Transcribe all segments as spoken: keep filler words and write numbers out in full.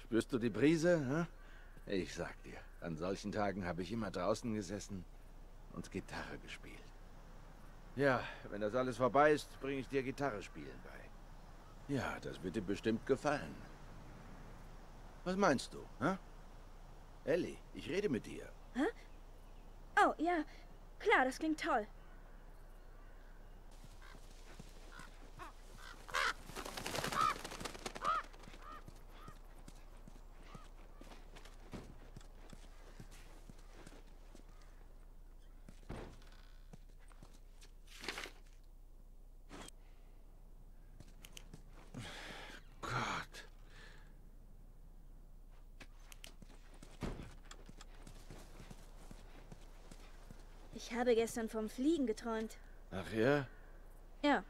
Spürst du die Brise? Hm? Ich sag dir, an solchen Tagen habe ich immer draußen gesessen und Gitarre gespielt. Ja, wenn das alles vorbei ist, bringe ich dir Gitarre spielen bei. Ja, das wird dir bestimmt gefallen. Was meinst du, hä? Ellie, ich rede mit dir. Hä? Oh, ja. Klar, das klingt toll. Gott. Ich habe gestern vom Fliegen geträumt. Ach ja? Ja.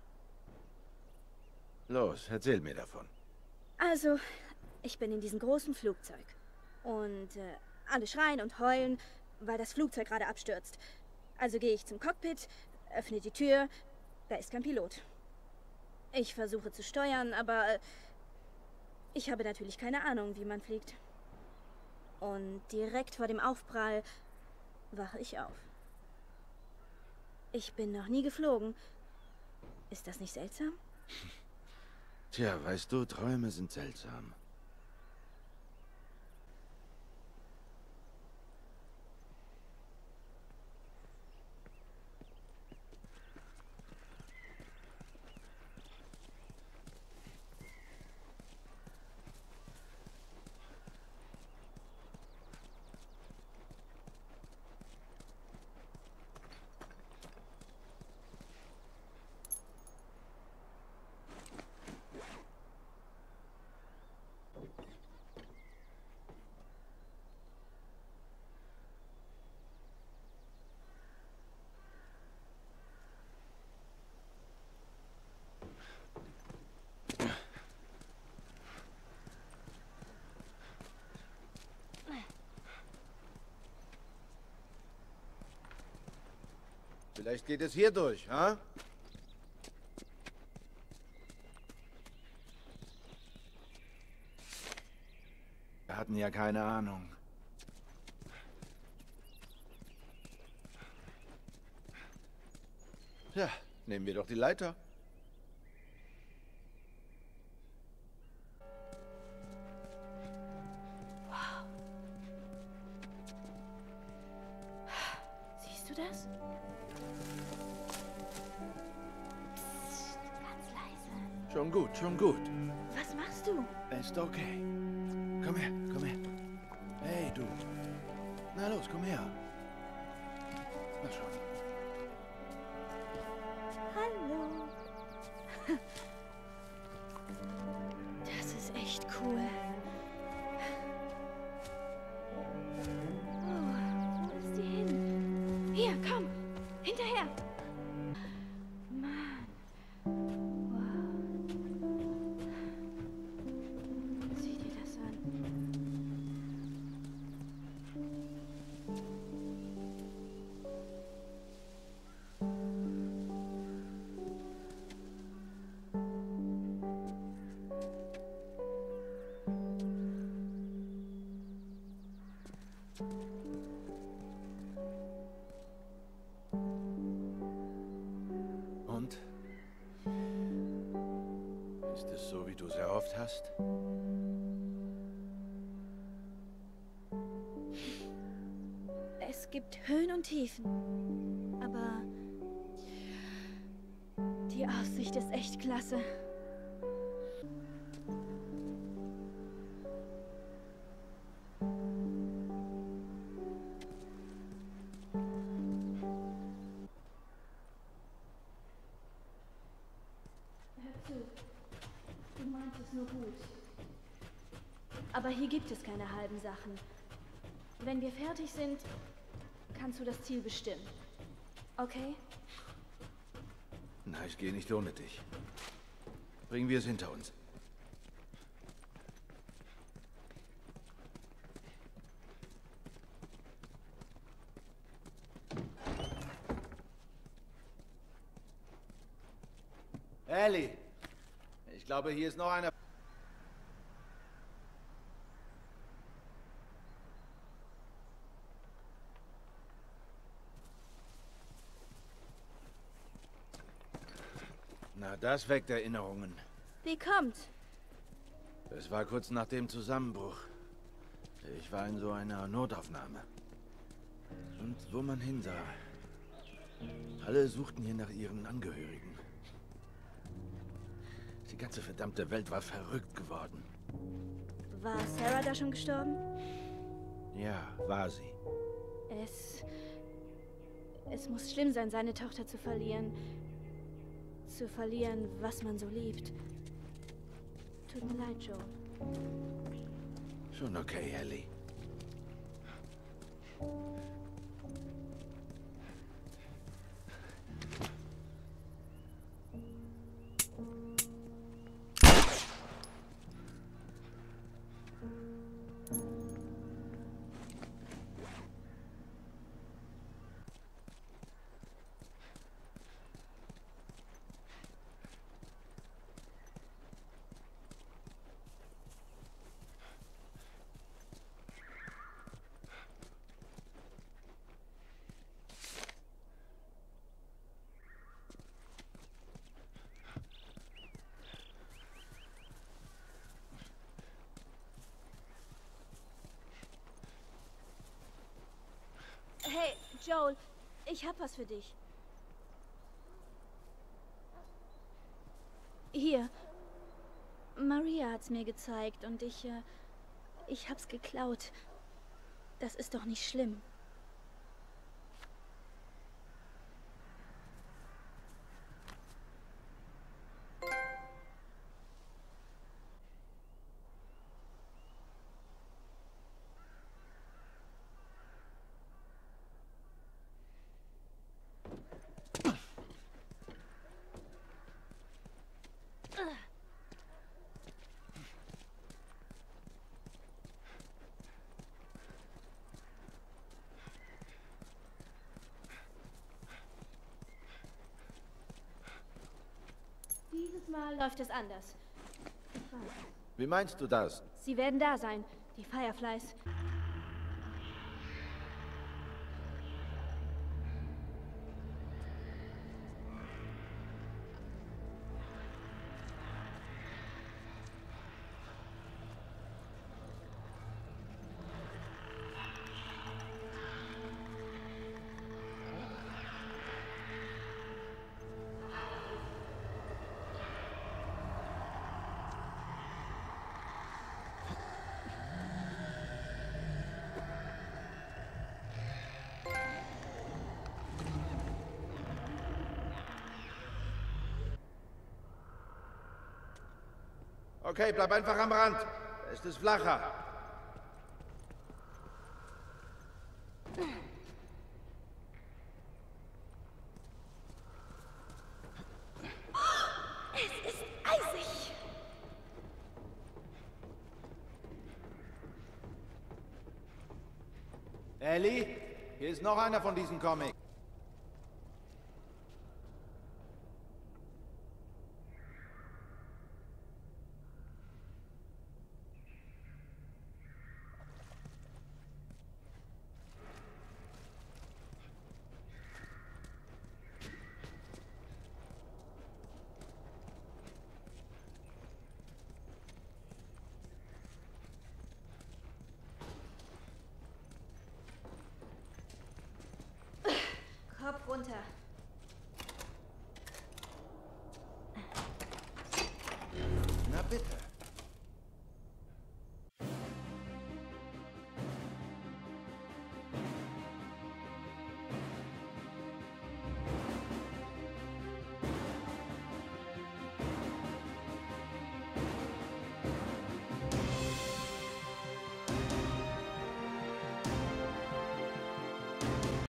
Los, erzähl mir davon. Also, ich bin in diesem großen Flugzeug. Und äh, alle schreien und heulen, weil das Flugzeug gerade abstürzt. Also gehe ich zum Cockpit, öffne die Tür, da ist kein Pilot. Ich versuche zu steuern, aber äh, ich habe natürlich keine Ahnung, wie man fliegt. Und direkt vor dem Aufprall wache ich auf. Ich bin noch nie geflogen. Ist das nicht seltsam? Tja, weißt du, Träume sind seltsam. Vielleicht geht es hier durch, ha? Wir hatten ja keine Ahnung. Ja, nehmen wir doch die Leiter. Siehst du das? Psst, ganz leise. Schon gut, schon gut. Was machst du? Ist okay. Komm her, komm her. Hey, du. Na los, komm her. Na schon. Hallo. Das ist echt cool. Oh, wo ist die hin? Hier, komm. Hinterher. Mann. Wow. Sieh dir das an. Und? Ist es so, wie du es erhofft hast? Es gibt Höhen und Tiefen. Aber die Aussicht ist echt klasse. Hör zu. Du meinst es nur gut. Aber hier gibt es keine halben Sachen. Wenn wir fertig sind, kannst du das Ziel bestimmen. Okay? Na, ich gehe nicht ohne dich. Bringen wir es hinter uns. Ellie! Ich glaube, hier ist noch einer. Na, das weckt Erinnerungen. Wie kommt? Es war kurz nach dem Zusammenbruch. Ich war in so einer Notaufnahme. Und wo man hinsah. Alle suchten hier nach ihren Angehörigen. Die ganze verdammte Welt war verrückt geworden. War Sarah da schon gestorben? Ja, war sie. Es... Es muss schlimm sein, seine Tochter zu verlieren. Zu verlieren, was man so liebt. Tut mir leid, Joel. Schon okay, Ellie. Hey, Joel, ich hab was für dich. Hier. Maria hat's mir gezeigt und ich, äh, ich hab's geklaut. Das ist doch nicht schlimm. Dieses Mal läuft es anders. Ich weiß. Wie meinst du das? Sie werden da sein, die Fireflies. Okay, bleib einfach am Rand. Da ist es flacher. Es ist eisig. Ellie, hier ist noch einer von diesen Comics.